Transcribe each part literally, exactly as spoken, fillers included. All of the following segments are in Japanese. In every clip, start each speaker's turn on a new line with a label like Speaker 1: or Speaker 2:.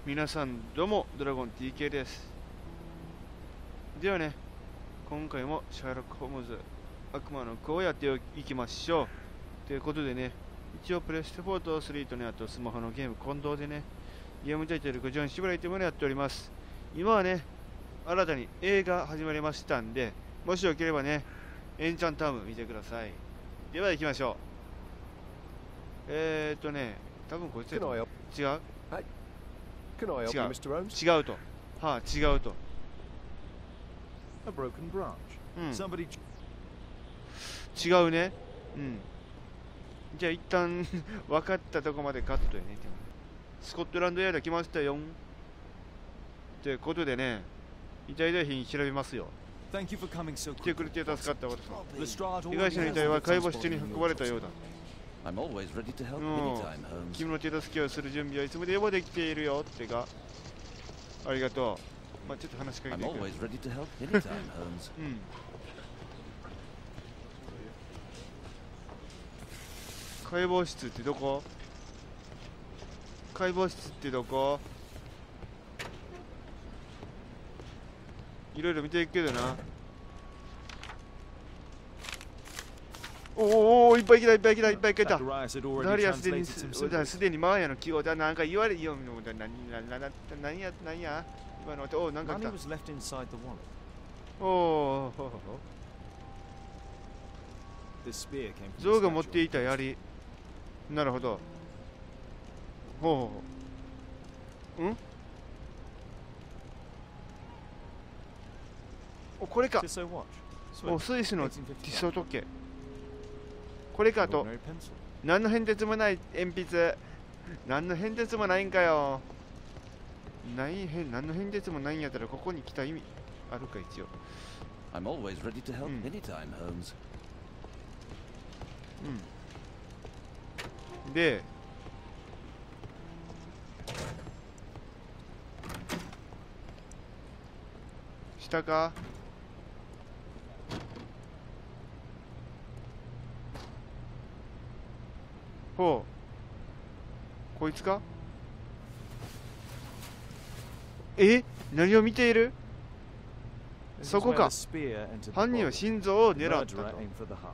Speaker 1: 皆さんどうも、ドラゴン ティーケー です。ではね、今回もシャーロック・ホームズ悪魔の子をやっていきましょう。ということでね、一応プレステフォーとスリーとね、あとスマホのゲーム混同でね、ゲームタイトルごじゅうよんシブライというものをやっております。今はね、新たに映画始まりましたんで、もしよければね、エンチャンターム見てください。では行きましょう。えーっとね、多分こいつやと違う
Speaker 2: Can I help you, Mister Holmes?
Speaker 1: 違うと。はあ、違うと。
Speaker 2: A broken branch.
Speaker 1: うん。
Speaker 2: Somebody.
Speaker 1: 違うね。うん。じゃあ一旦分かったとこまでカットやね。スコットランドヤード来ましたよ。ということでね、遺体遺品調べますよ。
Speaker 2: Thank you for coming so
Speaker 1: 来てく
Speaker 2: quickly.
Speaker 1: れて助かった私。
Speaker 2: Lestrade
Speaker 1: 被害者の遺
Speaker 2: already
Speaker 1: 体は
Speaker 2: has
Speaker 1: 解
Speaker 2: all
Speaker 1: 剖
Speaker 2: the
Speaker 1: 室に
Speaker 2: transport
Speaker 1: 運ばれたよう
Speaker 2: in
Speaker 1: だ。
Speaker 2: I'm always ready to help
Speaker 1: うん。
Speaker 2: anytime, Holmes.
Speaker 1: 君の手助けをする準備はいつもでもできているよってか。ありがとう。まあちょっと話しかけ
Speaker 2: I'm
Speaker 1: ていくよ。
Speaker 2: always ready to help anytime, Holmes.
Speaker 1: うん。解剖室ってどこ？解剖室ってどこ？いろいろ見ていくけどな。おお、いっぱい来たいっぱい来たいっぱい来た。
Speaker 2: Zacharias had
Speaker 1: ダ
Speaker 2: already
Speaker 1: リアすでに
Speaker 2: translated some
Speaker 1: す
Speaker 2: symbols.
Speaker 1: でにマーヤの記号だ。なんか言われよ。何何何何や何や今の音。おお、なんか来
Speaker 2: Money
Speaker 1: た。
Speaker 2: was left inside the wallet.
Speaker 1: おお、
Speaker 2: This spear came from
Speaker 1: 象
Speaker 2: the
Speaker 1: が持って
Speaker 2: statue.
Speaker 1: いた槍。なるほど。ほう。うん？お、これか。
Speaker 2: Tissot watch.
Speaker 1: お、
Speaker 2: Swift.
Speaker 1: スイスの
Speaker 2: eighteen
Speaker 1: ティ
Speaker 2: fifty-one.
Speaker 1: ソ時計。これか
Speaker 2: An
Speaker 1: と。
Speaker 2: ordinary pencil.
Speaker 1: 何の変哲もない鉛筆。何の変哲もないんかよ。ない変、何の変哲もないんやったらここに来た意味あるか一応。
Speaker 2: I'm always ready to help
Speaker 1: Mm.
Speaker 2: anytime, Holmes.
Speaker 1: うん。で、下か。ほう。こいつか。え、何を見ている？
Speaker 2: This is
Speaker 1: そこ
Speaker 2: where
Speaker 1: か。
Speaker 2: the spear entered the
Speaker 1: 犯人は
Speaker 2: body.
Speaker 1: 心臓を
Speaker 2: The
Speaker 1: 狙ったと。
Speaker 2: murderer aimed for the heart.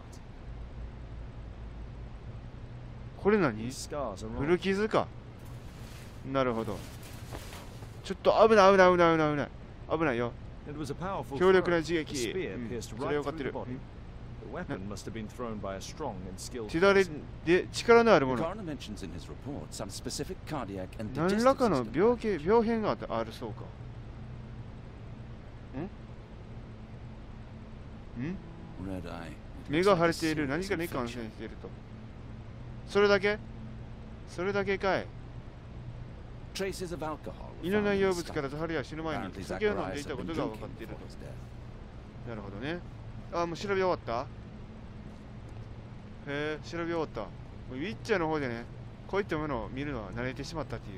Speaker 1: これ何？
Speaker 2: These scars are
Speaker 1: 古
Speaker 2: wrong.
Speaker 1: 傷か。なるほど。ちょっと危ない危ない危ない危ない危ない危ないよ。
Speaker 2: It was a powerful
Speaker 1: 強力な
Speaker 2: throw.
Speaker 1: 刺
Speaker 2: The
Speaker 1: 激。
Speaker 2: spear
Speaker 1: うん
Speaker 2: pierced
Speaker 1: それ
Speaker 2: right
Speaker 1: 分かっ
Speaker 2: through
Speaker 1: て
Speaker 2: the
Speaker 1: る。
Speaker 2: body. The weapon must have been thrown by a strong and skilled
Speaker 1: 血だれ
Speaker 2: person.
Speaker 1: で力のある
Speaker 2: The
Speaker 1: もの。
Speaker 2: coroner mentions in his report some specific cardiac and
Speaker 1: 何
Speaker 2: digestive
Speaker 1: らかの
Speaker 2: system
Speaker 1: 病
Speaker 2: damage.
Speaker 1: 気病変があるそうか。ん？ん？
Speaker 2: Red eye.
Speaker 1: 目が腫れている。何かに感染していると。それだけ？それだけかい。
Speaker 2: Traces of alcohol.
Speaker 1: 胃の内容物からザハリは死ぬ前に酒を飲んでいたことが分かっていると。なるほどね。あ、もう調べ終わった？へえ、調べ終わった。もうウィッチャーの方でね、こういったものを見るのは慣れてしまったっていう。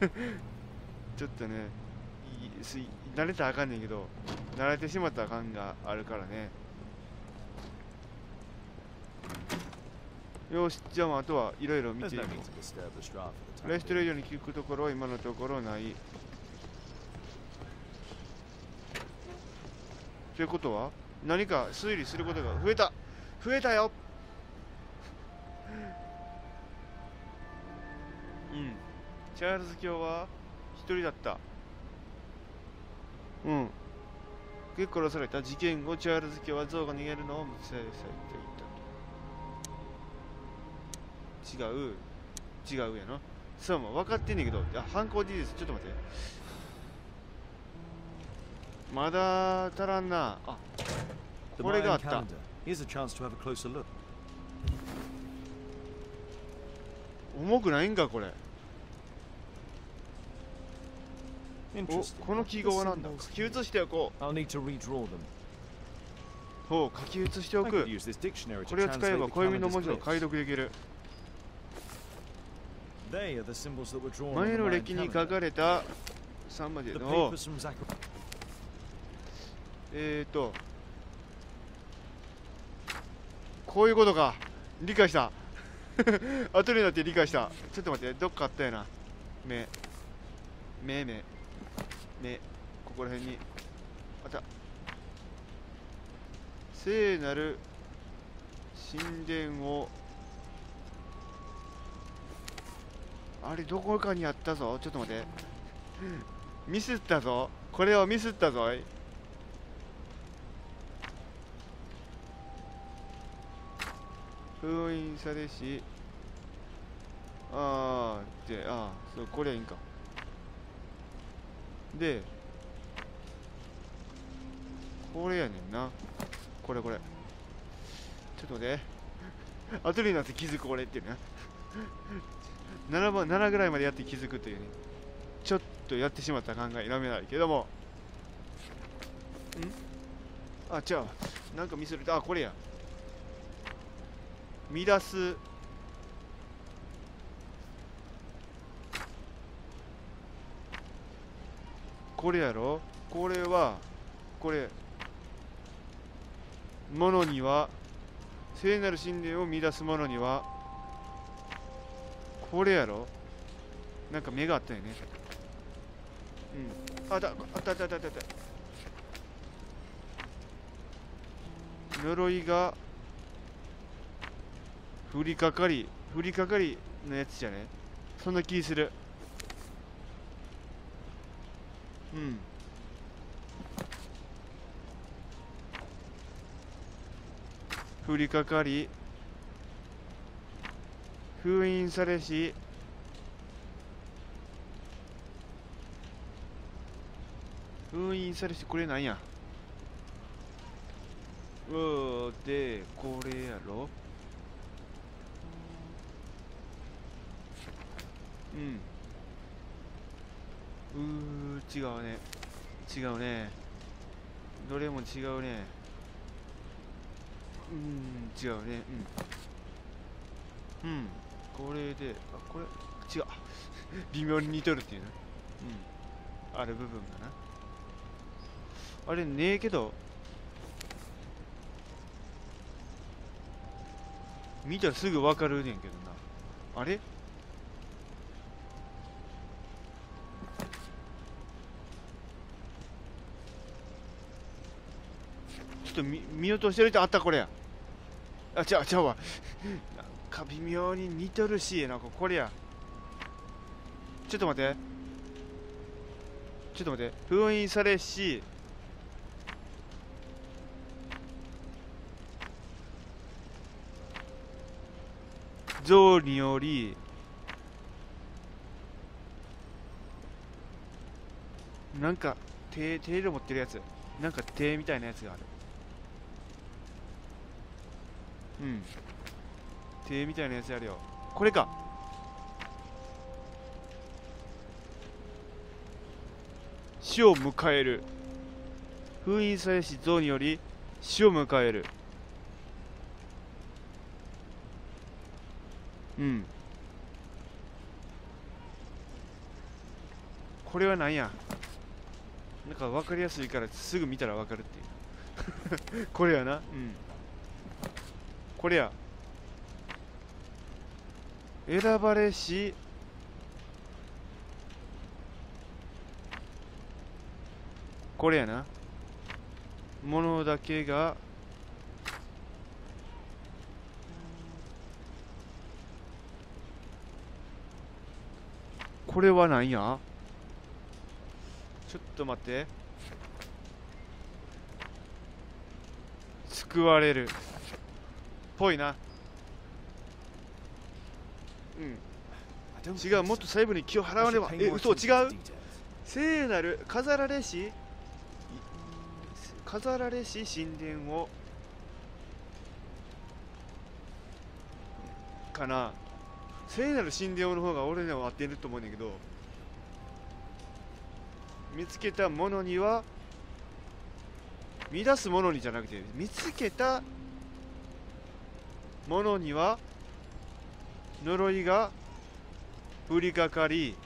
Speaker 1: ちょっとね、いす慣れたらあかんねんけど、慣れてしまった感があるからね。よし、じゃあ、まあ、あとはいろいろ見
Speaker 2: There's
Speaker 1: てい
Speaker 2: no
Speaker 1: こ
Speaker 2: need to disturb the Strad for
Speaker 1: う。
Speaker 2: the
Speaker 1: レ
Speaker 2: time
Speaker 1: ストレー
Speaker 2: being.
Speaker 1: ジョに聞くところは今のところない。ということは何か推理することが増えた増えたよ。うん。チャールズ卿は一人だった。うん。結構殺された事件後、チャールズ卿は象が逃げるのを無視されていたと。違う。違うやな。そうも分かってんねんけど、いや犯行事実、ちょっと待って。まだ足らんな。あ、
Speaker 2: The
Speaker 1: これがあ
Speaker 2: Mayan
Speaker 1: った。
Speaker 2: calendar. Here's a chance to have a closer look.
Speaker 1: 重くないんかこれ。お、
Speaker 2: Interesting.
Speaker 1: この記号はなんだ。書き写しておこ
Speaker 2: I'll need to redraw them.
Speaker 1: う。ほう、書き写してお
Speaker 2: I
Speaker 1: く。
Speaker 2: could use this dictionary
Speaker 1: こ
Speaker 2: to
Speaker 1: れを使え
Speaker 2: translate
Speaker 1: ば
Speaker 2: the
Speaker 1: 暦の文
Speaker 2: calendar's
Speaker 1: 字を解
Speaker 2: glyphs.
Speaker 1: 読できる。
Speaker 2: They are the symbols that were drawn on
Speaker 1: 前
Speaker 2: the
Speaker 1: の
Speaker 2: Mayan
Speaker 1: 歴に書
Speaker 2: calendar.
Speaker 1: かれたさんまで
Speaker 2: The
Speaker 1: の
Speaker 2: papers from Zacharias.
Speaker 1: えーとこういうことか。理解した。後になって理解した。ちょっと待って、どっかあったよな。目。 目目目ここら辺にあった。聖なる神殿を、あれどこかにあったぞ。ちょっと待って、ミスったぞ、これをミスったぞい。封印されし、あーで、あーそう、これはいいんか。でこれやねんな、これこれちょっと待って、後になって気づくこれっていうねななばんななぐらいまでやって気づくというね、ちょっとやってしまった考え否めないけども、んあ違う、なんかミスる、あこれや、乱すこれやろ、これはこれ、ものには聖なる神殿を乱すものにはこれやろ、なんか目があったよね。うん、あったあったあったあったあった。呪いが降りかかり降りかかりのやつじゃね、そんな気する。うん降りかかり封印されし、封印されし、これなんや、うーでこれやろ、うんうー違うね違うね、どれも違うね、うん違うね、うんうんこれで、あこれ違う微妙に似とるっていうね、うんある部分がな、あれねえけど見たらすぐ分かるねんけどな、あれちょっと 見, 見落としてる人あった、これや、あ違う違うわなんか微妙に似とるし、なんかこれや、ちょっと待ってちょっと待って、封印されし像によりなんか手手で持ってるやつ、なんか手みたいなやつがある、うん手みたいなやつあるよ、これか、死を迎える、封印されし像により死を迎える、うんこれは何や、なんか分かりやすいからすぐ見たら分かるっていうこれやな、うんこれや、選ばれしこれやな、ものだけがこれは何や、ちょっと待って、救われるぽいな、うん違う、もっと細部に気を払わねば、え嘘、違う、聖なる飾られし飾られし神殿をかな、聖なる神殿の方が俺には合ってると思うんだけど、見つけたものには乱すものにじゃなくて、見つけたものには呪いが降りかかり、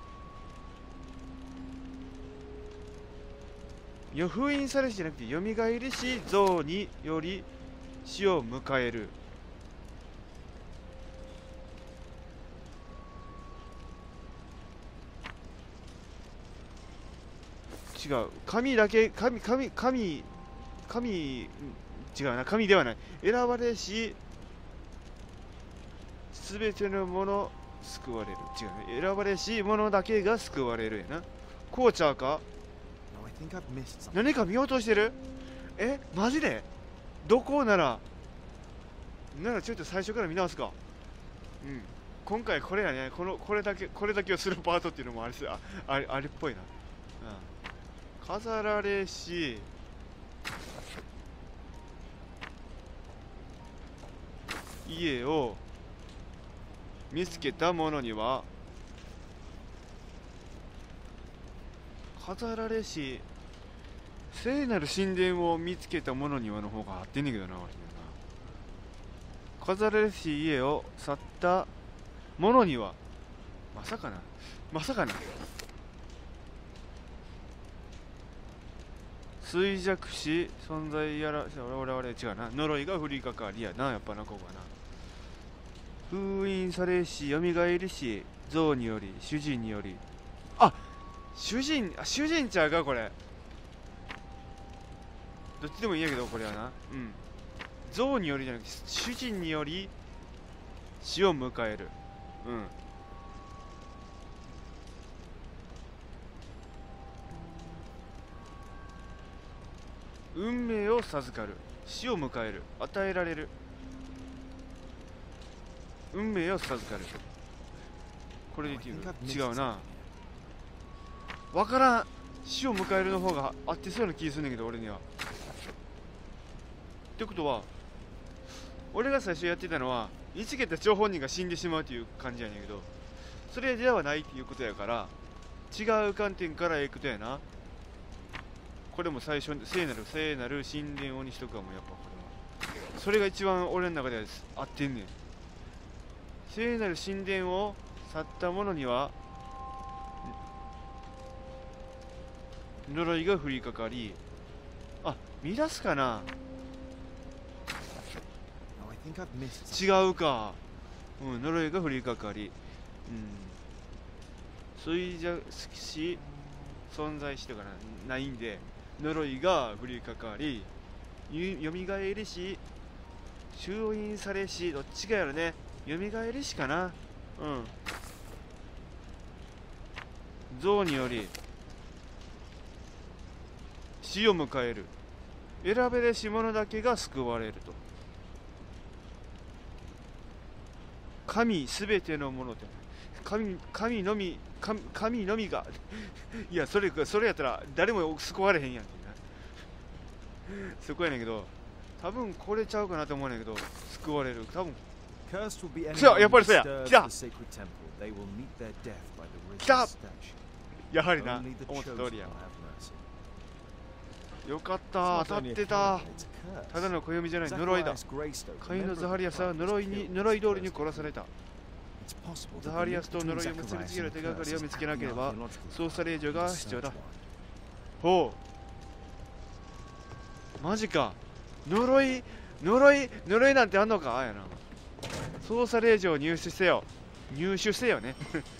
Speaker 1: よ封印されしじゃなくてよみがえりし像により死を迎える、 違う。神だけ、神、神、神、神、違うな、神ではない。選ばれし、すべてのもの、救われる。違うね。選ばれしものだけが救われるやな。こうちゃうか？
Speaker 2: No, I think I've missed something.
Speaker 1: 何か見落としてる？え、マジで？どこなら、ならちょっと最初から見直すか。うん。今回これやね、このこれだけこれだけをするパートっていうのもあれああれあれっぽいな。うん。飾られし、家を見つけた者には、飾られし聖なる神殿を見つけた者にはの方が合ってんねんけどな、俺にはな。飾られし家を去った者には、まさかなまさかな衰弱し存在やら俺々違うな、呪いが降りかかりやな、やっぱな、ここはな。封印されしよみがえりし像により主人により、あ、主人、あ、主人ちゃうかこれ。どっちでもいいんやけど、これはな。うん。像によりじゃなくて、主人により死を迎える。うん。運命を授かる。死を迎える。与えられる。運命を授かる。これできる？違うな。わからん。死を迎えるの方が合ってそうな気するんだけど、俺には。ってことは、俺が最初やってたのは、見つけた張本人が死んでしまうという感じやねんけど、それではないっていうことやから、違う観点からいくとやな。これも最初に聖なる聖なる神殿をにしとくわもん、やっぱこれは。それが一番俺の中では合ってんねん。聖なる神殿を去った者には呪いが降りかかり、あ、乱すかな。違うか。うん、呪いが降りかかり、うん、衰弱し存在してからないんで、呪いが降りかかり、よみがえりし封印されし、どっちがやろね。よみがえりしかな。うん。像により死を迎える。選べれし者だけが救われると。神すべてのものって神、神のみ、神, 神のみがいや、それそれやったら誰も救われへんやんってな。そこやねんけど、多分これちゃうかなと思うねんけど、救われる。多分そう、やっぱりそうや。来た来た。やはりな、思った通りや。よかった、当たってた。ただの暦じゃない、呪いだ。カインのザハリアスは呪いに呪い通りに殺された。ザハリアスと呪いを結びつける手がかりを見つけなければ捜査令状が必要だ。ほう、マジか。呪い呪い呪いなんてあんのか。あやな。捜査令状を入手せよ。入手せよね。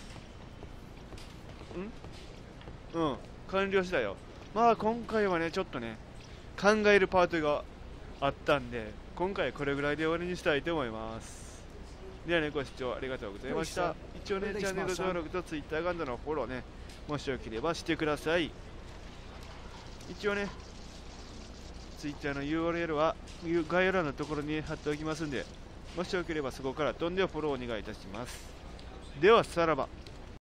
Speaker 1: んうん、完了したよ。まあ今回はね、ちょっとね、考えるパートがあったんで、今回これぐらいで終わりにしたいと思います。ではね、ご視聴ありがとうございました。一応ね、チャンネル登録と Twitter アカウントのフォローね、もしよければしてください。一応ね、Twitter の ユーアールエル は概要欄のところに貼っておきますんで、もしよければそこから飛んでフォローお願いいたします。では、さらば。